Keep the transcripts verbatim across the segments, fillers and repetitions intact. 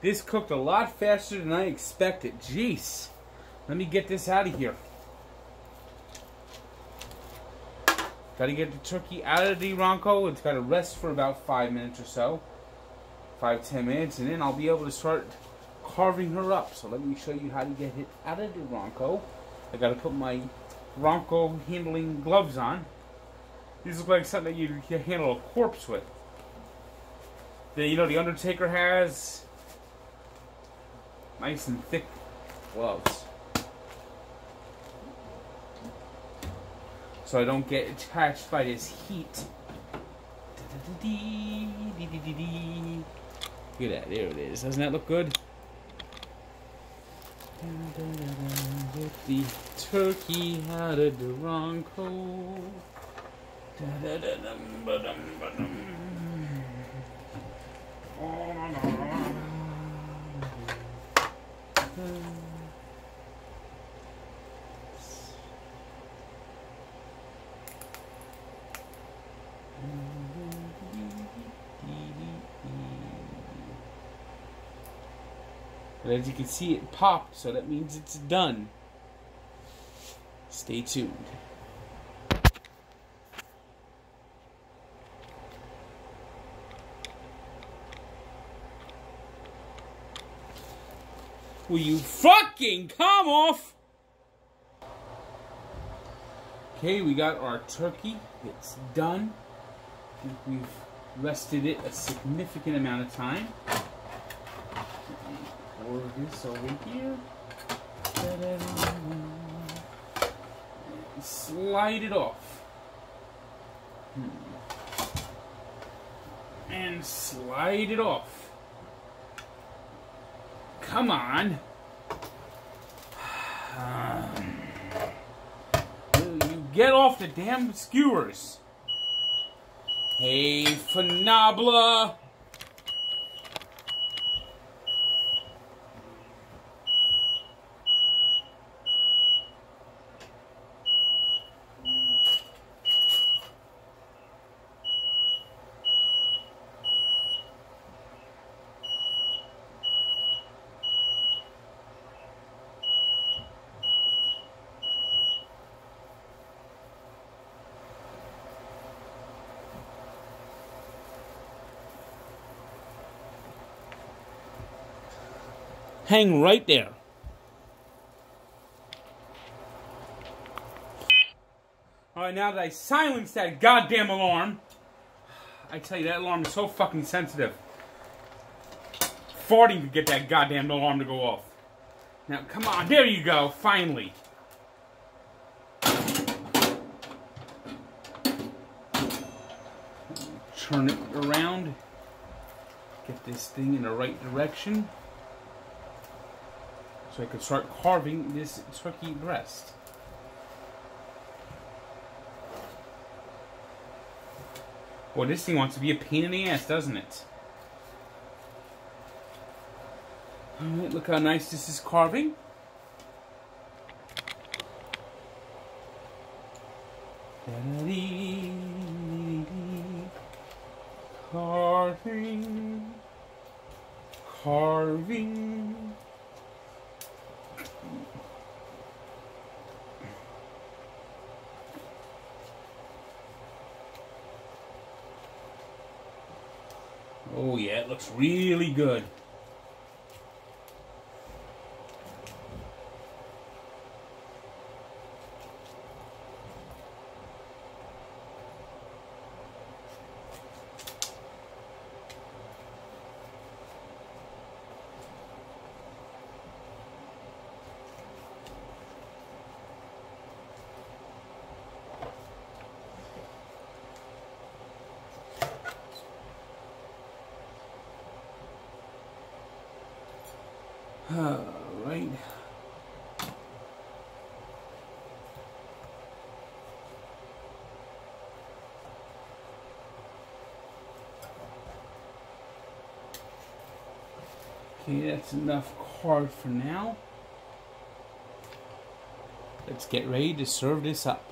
This cooked a lot faster than I expected. Jeez. Let me get this out of here. Got to get the turkey out of the Ronco. It's got to rest for about five minutes or so. Five, ten minutes, and then I'll be able to start carving her up. So let me show you how to get it out of the Ronco. I got to put my Ronco handling gloves on. These look like something that you can handle a corpse with. The, you know, the Undertaker has nice and thick gloves. So I don't get attached by this heat. Look at that, there it is. Doesn't that look good? Get the turkey out of the Ronco. And as you can see, it popped, so that means it's done. Stay tuned. Will you fucking come off? Okay, we got our turkey. It's done. I think we've rested it a significant amount of time. Pour this over here. And slide it off. And slide it off. Come on. Um, will you get off the damn skewers? Hey, Fanabla. Hang right there. Alright, now that I silenced that goddamn alarm, I tell you, that alarm is so fucking sensitive. Farting to get that goddamn alarm to go off. Now, come on, there you go, finally. Turn it around. Get this thing in the right direction. So I could start carving this turkey breast. Boy, this thing wants to be a pain in the ass, doesn't it? Alright, look how nice this is carving. Carving. Carving. Oh yeah, it looks really good. All right. Okay, that's enough carved for now. Let's get ready to serve this up.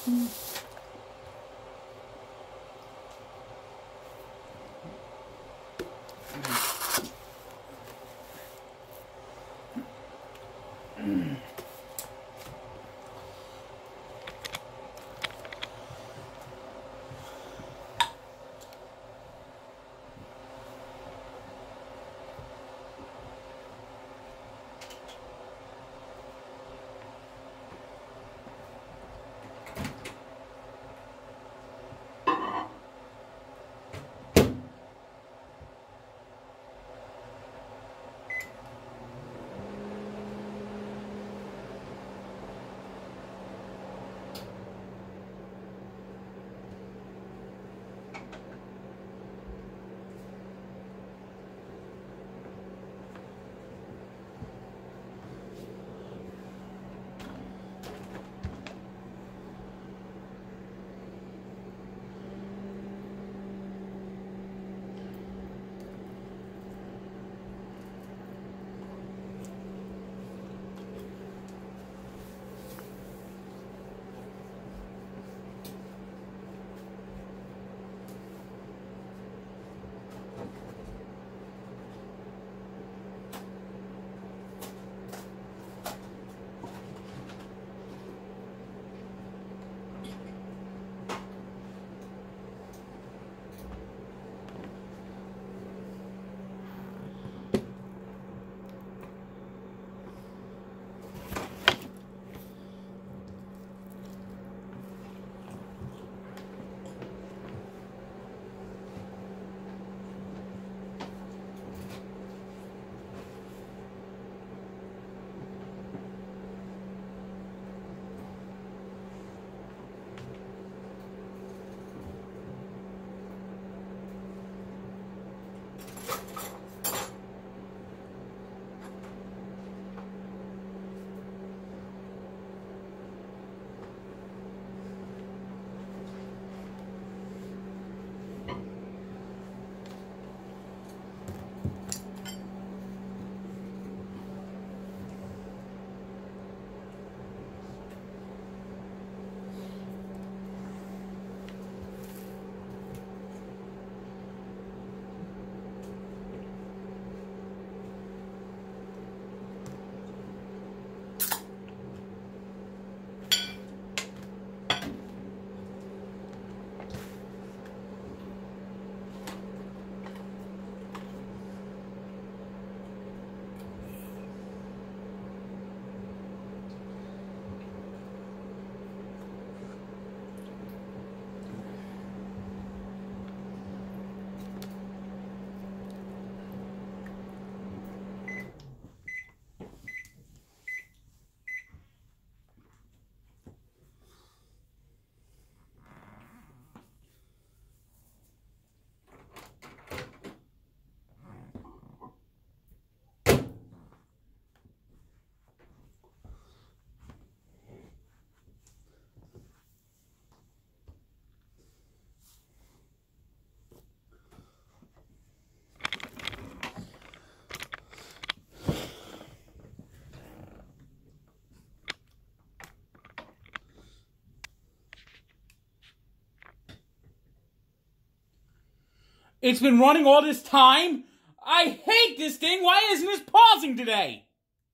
It's been running all this time? I hate this thing! Why isn't this pausing today?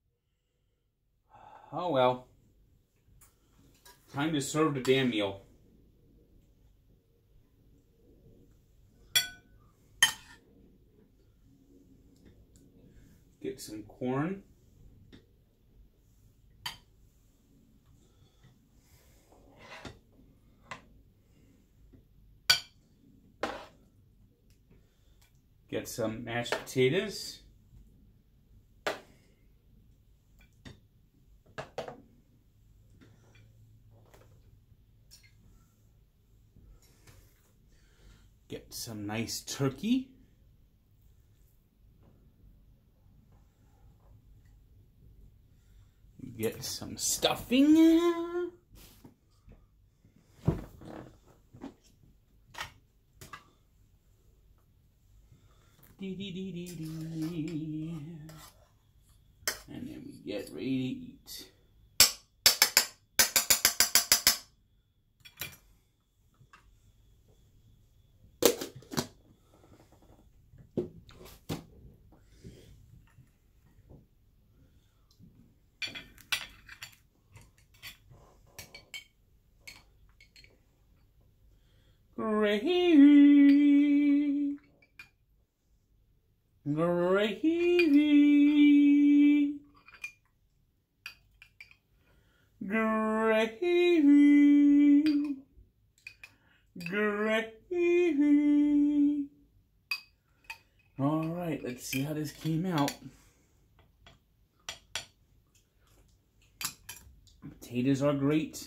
Oh well. Time to serve the damn meal. Get some corn. Get some mashed potatoes. Get some nice turkey. Get some stuffing. Dee, dee, dee, dee, dee. And then we get ready to eat. Gravy. Gravy. Gravy. Gravy. All right, let's see how this came out. Potatoes are great.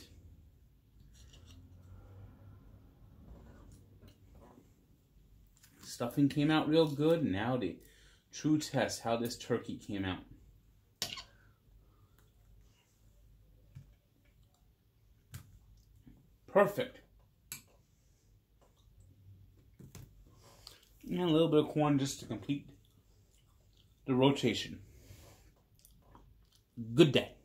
Stuffing came out real good. Now the true test how this turkey came out. Perfect. And a little bit of corn just to complete the rotation. Good day.